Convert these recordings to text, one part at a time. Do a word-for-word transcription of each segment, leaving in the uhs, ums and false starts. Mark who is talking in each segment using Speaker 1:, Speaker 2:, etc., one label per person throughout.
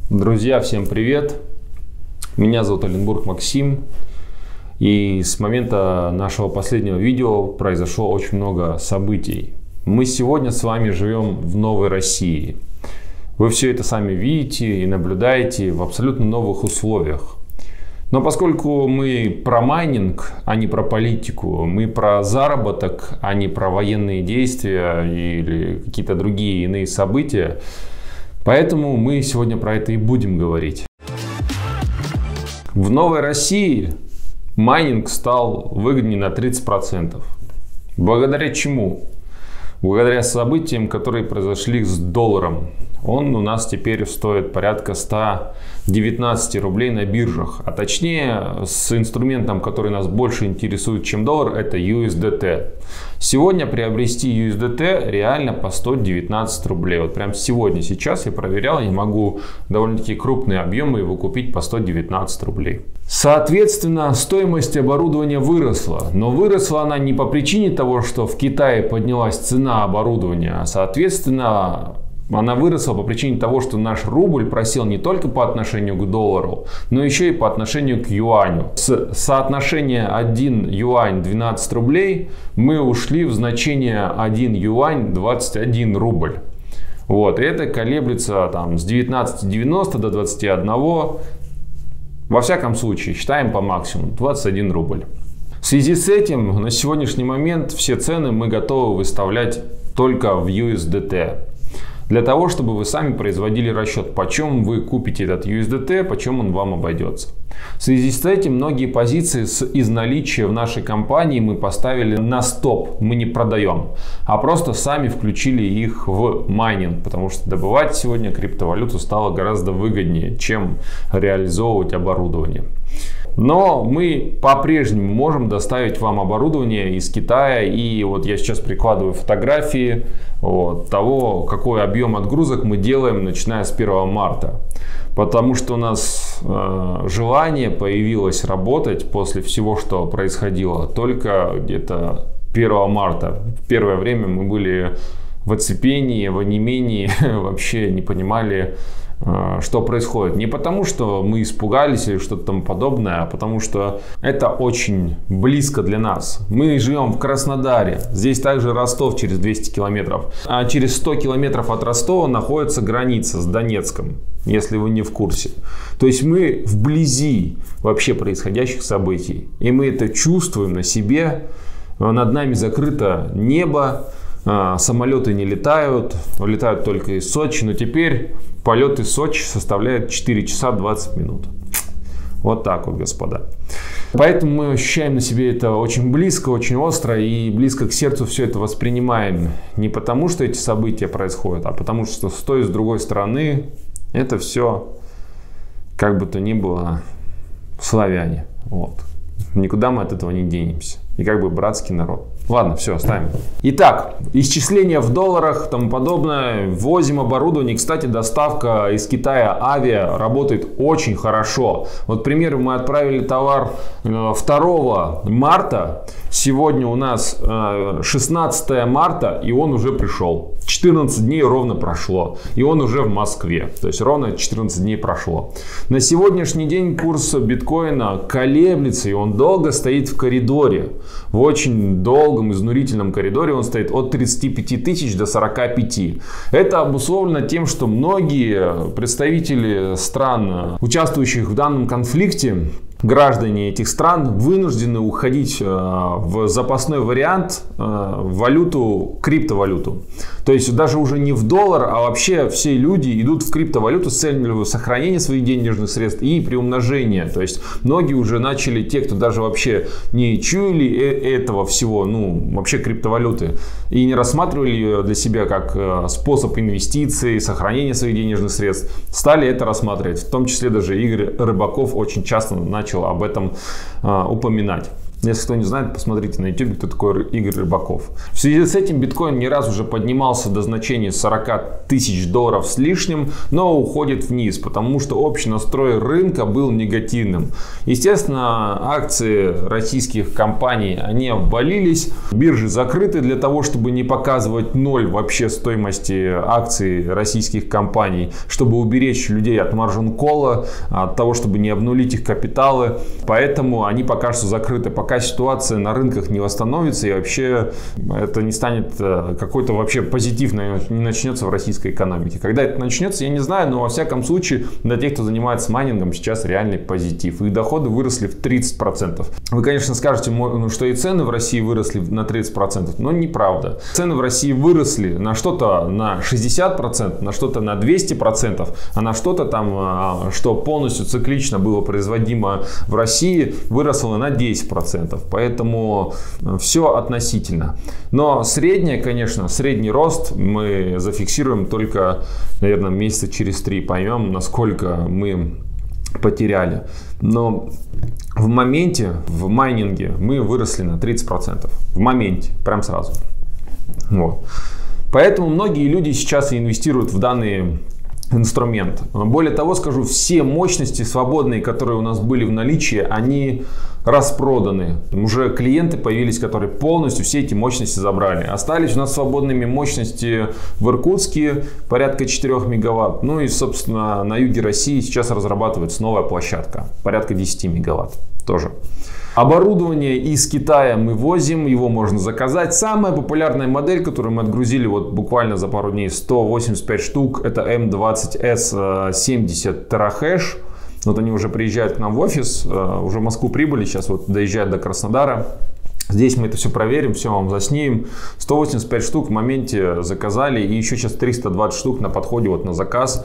Speaker 1: Друзья, всем привет! Меня зовут Оленбург Максим. И с момента нашего последнего видео произошло очень много событий. Мы сегодня с вами живем в новой России. Вы все это сами видите и наблюдаете в абсолютно новых условиях. Но поскольку мы про майнинг, а не про политику, мы про заработок, а не про военные действия или какие-то другие иные события, поэтому мы сегодня про это и будем говорить. В новой России майнинг стал выгоднее на тридцать процентов. Благодаря чему? Благодаря событиям, которые произошли с долларом. Он у нас теперь стоит порядка ста девятнадцати рублей на биржах. А точнее, с инструментом, который нас больше интересует, чем доллар, это ю эс ди ти. Сегодня приобрести ю эс ди ти реально по сто девятнадцать рублей. Вот прям сегодня, сейчас я проверял, я могу довольно-таки крупные объемы его купить по сто девятнадцать рублей. Соответственно, стоимость оборудования выросла. Но выросла она не по причине того, что в Китае поднялась цена оборудования, а соответственно... Она выросла по причине того, что наш рубль просел не только по отношению к доллару, но еще и по отношению к юаню. С соотношения один юань двенадцать рублей мы ушли в значение один юань двадцать один рубль. Вот, и это колеблется там, с девятнадцати девяноста до двадцати одного. Во всяком случае, считаем по максимуму двадцать один рубль. В связи с этим на сегодняшний момент все цены мы готовы выставлять только в ю эс ди ти. Для того, чтобы вы сами производили расчет, почем вы купите этот ю эс ди ти, почем он вам обойдется. В связи с этим многие позиции с, из наличия в нашей компании мы поставили на стоп, мы не продаем, а просто сами включили их в майнинг, потому что добывать сегодня криптовалюту стало гораздо выгоднее, чем реализовывать оборудование. Но мы по-прежнему можем доставить вам оборудование из Китая. И вот я сейчас прикладываю фотографии вот, того, какой объем отгрузок мы делаем, начиная с первого марта. Потому что у нас э, желание появилось работать после всего, что происходило, только где-то первого марта. В первое время мы были в оцепении, в онемении, вообще не понимали, что происходит. Не потому, что мы испугались или что-то тому подобное, а потому что это очень близко для нас. Мы живем в Краснодаре. Здесь также Ростов через двести километров. А через сто километров от Ростова находится граница с Донецком, если вы не в курсе. То есть мы вблизи вообще происходящих событий. И мы это чувствуем на себе. Над нами закрыто небо. Самолеты не летают. Летают только из Сочи. Но теперь полет из Сочи составляет четыре часа двадцать минут. Вот так вот, господа. Поэтому мы ощущаем на себе это очень близко, очень остро и близко к сердцу все это воспринимаем. Не потому, что эти события происходят, а потому, что с той и с другой стороны это все, как бы то ни было, славяне. Вот. Никуда мы от этого не денемся. И как бы братский народ. Ладно, все, оставим. Итак, исчисления в долларах и тому подобное. Ввозим оборудование. Кстати, доставка из Китая авиа работает очень хорошо. Вот, к примеру, мы отправили товар второго марта. Сегодня у нас шестнадцатое марта, и он уже пришел. четырнадцать дней ровно прошло. И он уже в Москве. То есть ровно четырнадцать дней прошло. На сегодняшний день курс биткоина колеблется, и он долго стоит в коридоре. В очень долгом, изнурительном коридоре он стоит от тридцати пяти тысяч до сорока пяти. Это обусловлено тем, что многие представители стран, участвующих в данном конфликте, граждане этих стран вынуждены уходить в запасной вариант, в валюту, криптовалюту. То есть даже уже не в доллар, а вообще все люди идут в криптовалюту с целью сохранения своих денежных средств и приумножения. То есть многие уже начали, те, кто даже вообще не чуяли этого всего, ну вообще криптовалюты, и не рассматривали ее для себя как способ инвестиций, сохранения своих денежных средств, стали это рассматривать. В том числе даже Игорь Рыбаков очень часто начал об этом а, упоминать. Если кто не знает, посмотрите на YouTube, кто такой Игорь Рыбаков. В связи с этим биткоин не раз уже поднимался до значения сорок тысяч долларов с лишним, но уходит вниз, потому что общий настрой рынка был негативным. Естественно, акции российских компаний, они обвалились. Биржи закрыты для того, чтобы не показывать ноль вообще стоимости акций российских компаний, чтобы уберечь людей от маржин-колла, от того, чтобы не обнулить их капиталы. Поэтому они пока что закрыты. Пока ситуация на рынках не восстановится и вообще это не станет какой-то вообще позитивной, не начнется в российской экономике. Когда это начнется, я не знаю, но во всяком случае для тех, кто занимается майнингом, сейчас реальный позитив. Их доходы выросли в тридцать процентов. Вы, конечно, скажете, что и цены в России выросли на тридцать процентов, но неправда. Цены в России выросли на что-то на шестьдесят процентов, на что-то на двести процентов, а на что-то там, что полностью циклично было производимо в России, выросло на десять процентов. Поэтому все относительно. Но среднее, конечно, средний рост мы зафиксируем только, наверное, месяца через три. Поймем, насколько мы потеряли. Но в моменте, в майнинге мы выросли на тридцать процентов. В моменте, прям сразу. Вот. Поэтому многие люди сейчас инвестируют в данные инструмент. Более того, скажу, все мощности свободные, которые у нас были в наличии, они распроданы. Уже клиенты появились, которые полностью все эти мощности забрали. Остались у нас свободными мощности в Иркутске, порядка четырёх мегаватт. Ну и, собственно, на юге России сейчас разрабатывается новая площадка, порядка десяти мегаватт тоже. Оборудование из Китая мы возим, его можно заказать. Самая популярная модель, которую мы отгрузили вот буквально за пару дней, сто восемьдесят пять штук, это эм двадцать эс семьдесят терахэш. Вот они уже приезжают к нам в офис, уже в Москву прибыли, сейчас вот доезжают до Краснодара. Здесь мы это все проверим, все вам заснимем. сто восемьдесят пять штук в моменте заказали. И еще сейчас триста двадцать штук на подходе вот на заказ.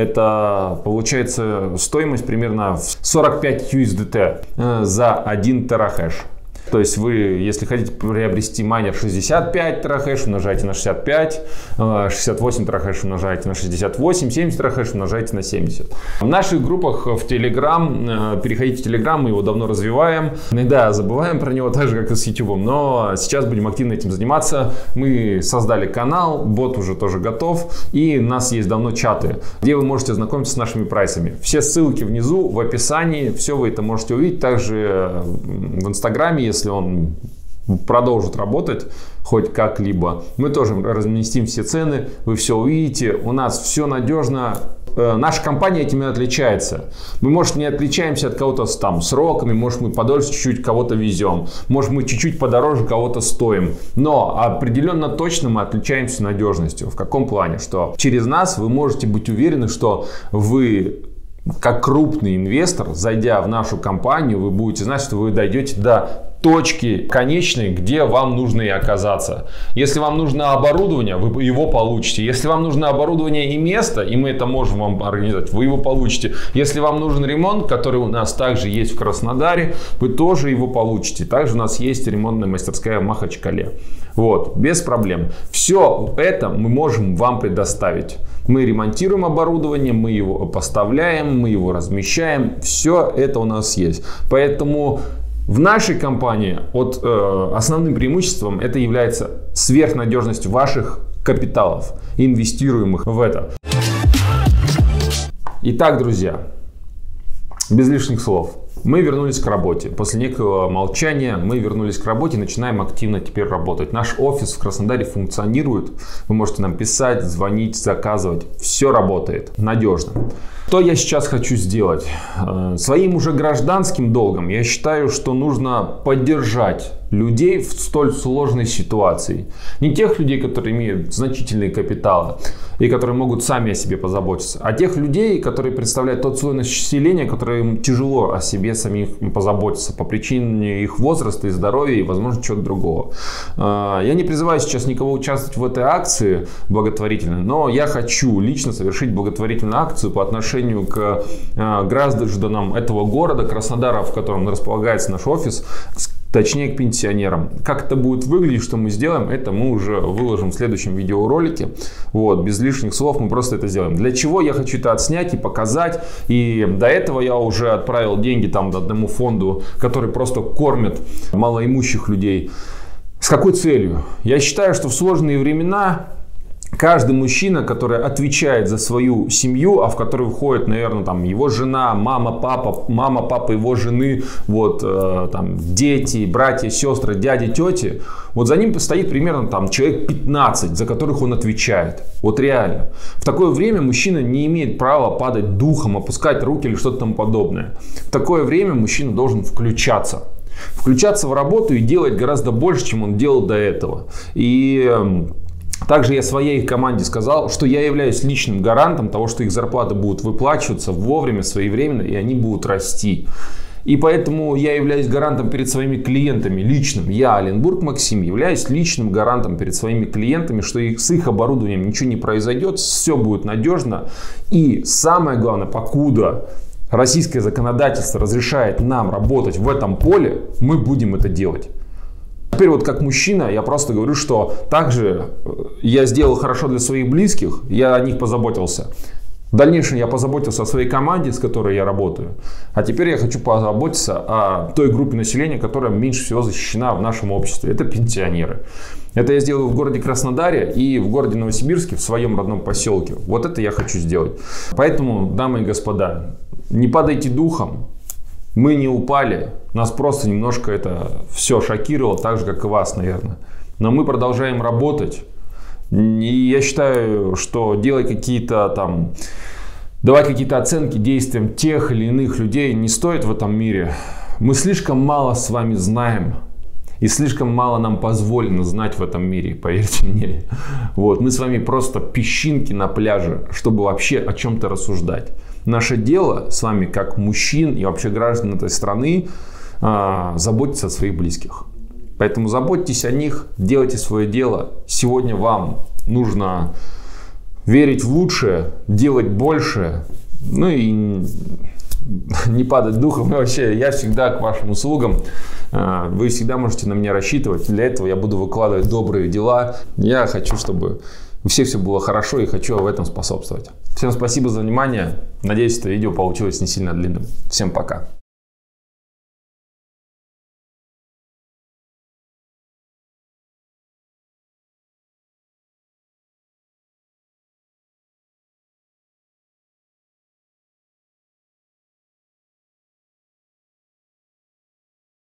Speaker 1: Это получается стоимость примерно сорок пять ю эс ди ти за один терахэш. То есть вы, если хотите приобрести майнер шестьдесят пять терахэш, умножаете на шестьдесят пять, шестьдесят восемь терахэш умножаете на шестьдесят восемь, семьдесят терахэш умножаете на семьдесят. В наших группах в Telegram, переходите в Telegram, мы его давно развиваем. Иногда забываем про него, так же как и с YouTube, но сейчас будем активно этим заниматься. Мы создали канал, бот уже тоже готов, и у нас есть давно чаты, где вы можете ознакомиться с нашими прайсами. Все ссылки внизу в описании, все вы это можете увидеть. Также в Инстаграме, если Если он продолжит работать хоть как-либо, мы тоже разместим все цены, вы все увидите, у нас все надежно. Наша компания этим и отличается. Мы, может, не отличаемся от кого-то с там сроками, может, мы подольше чуть-чуть кого-то везем, может, мы чуть-чуть подороже кого-то стоим, но определенно точно мы отличаемся надежностью. В каком плане? Что через нас вы можете быть уверены, что вы, как крупный инвестор, зайдя в нашу компанию, вы будете знать, что вы дойдете до точки конечной, где вам нужно и оказаться. Если вам нужно оборудование, вы его получите. Если вам нужно оборудование и место, и мы это можем вам организовать, вы его получите. Если вам нужен ремонт, который у нас также есть в Краснодаре, вы тоже его получите. Также у нас есть ремонтная мастерская в Махачкале. Вот, без проблем. Все это мы можем вам предоставить. Мы ремонтируем оборудование, мы его поставляем, мы его размещаем. Все это у нас есть. Поэтому в нашей компании от, э, основным преимуществом это является сверхнадежность ваших капиталов, инвестируемых в это. Итак, друзья, без лишних слов. Мы вернулись к работе. После некого молчания мы вернулись к работе и начинаем активно теперь работать. Наш офис в Краснодаре функционирует. Вы можете нам писать, звонить, заказывать. Все работает надежно. Что я сейчас хочу сделать? Своим уже гражданским долгом я считаю, что нужно поддержать людей в столь сложной ситуации. Не тех людей, которые имеют значительные капиталы и которые могут сами о себе позаботиться, а тех людей, которые представляют тот слой населения, которым тяжело о себе самих позаботиться по причине их возраста и здоровья и, возможно, чего-то другого. Я не призываю сейчас никого участвовать в этой акции благотворительной, но я хочу лично совершить благотворительную акцию по отношению к гражданам этого города Краснодара, в котором располагается наш офис, точнее к пенсионерам. Как это будет выглядеть, что мы сделаем, это мы уже выложим в следующем видеоролике. Вот, без лишних слов мы просто это сделаем. Для чего я хочу это отснять и показать. И до этого я уже отправил деньги там одному фонду, который просто кормит малоимущих людей. С какой целью? Я считаю, что в сложные времена каждый мужчина, который отвечает за свою семью, а в которую входит, наверное, там его жена, мама, папа, мама, папа его жены, вот, э, там, дети, братья, сестры, дяди, тети, вот за ним стоит примерно там человек пятнадцать, за которых он отвечает. Вот реально. В такое время мужчина не имеет права падать духом, опускать руки или что-то тому подобное. В такое время мужчина должен включаться. Включаться в работу и делать гораздо больше, чем он делал до этого. И также я своей команде сказал, что я являюсь личным гарантом того, что их зарплаты будут выплачиваться вовремя, своевременно, и они будут расти. И поэтому я являюсь гарантом перед своими клиентами личным. Я, Оленбург Максим, являюсь личным гарантом перед своими клиентами, что их, с их оборудованием ничего не произойдет, все будет надежно. И самое главное, покуда российское законодательство разрешает нам работать в этом поле, мы будем это делать. Теперь вот как мужчина я просто говорю, что также я сделал хорошо для своих близких, я о них позаботился. В дальнейшем я позаботился о своей команде, с которой я работаю. А теперь я хочу позаботиться о той группе населения, которая меньше всего защищена в нашем обществе. Это пенсионеры. Это я сделаю в городе Краснодаре и в городе Новосибирске, в своем родном поселке. Вот это я хочу сделать. Поэтому, дамы и господа, не падайте духом. Мы не упали. Нас просто немножко это все шокировало, так же, как и вас, наверное. Но мы продолжаем работать. И я считаю, что делать какие-то там, давать какие-то оценки действиям тех или иных людей не стоит в этом мире. Мы слишком мало с вами знаем. И слишком мало нам позволено знать в этом мире, поверьте мне. Вот, мы с вами просто песчинки на пляже, чтобы вообще о чем-то рассуждать. Наше дело с вами, как мужчин и вообще граждан этой страны, заботиться о своих близких. Поэтому заботьтесь о них, делайте свое дело. Сегодня вам нужно верить в лучшее, делать больше, ну и не падать духом. И вообще, я всегда к вашим услугам. Вы всегда можете на меня рассчитывать. Для этого я буду выкладывать добрые дела. Я хочу, чтобы у всех все было хорошо, и хочу в этом способствовать. Всем спасибо за внимание. Надеюсь, это видео получилось не сильно длинным. Всем пока.